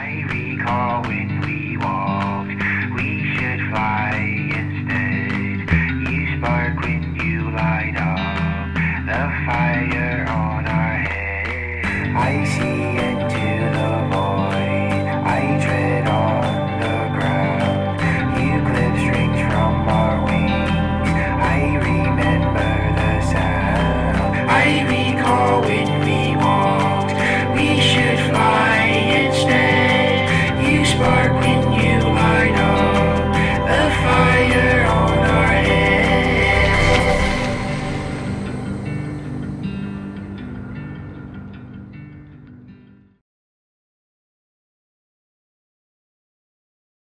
I recall when we walked, we should fly instead. You spark when you light up the fire on our head. I see it.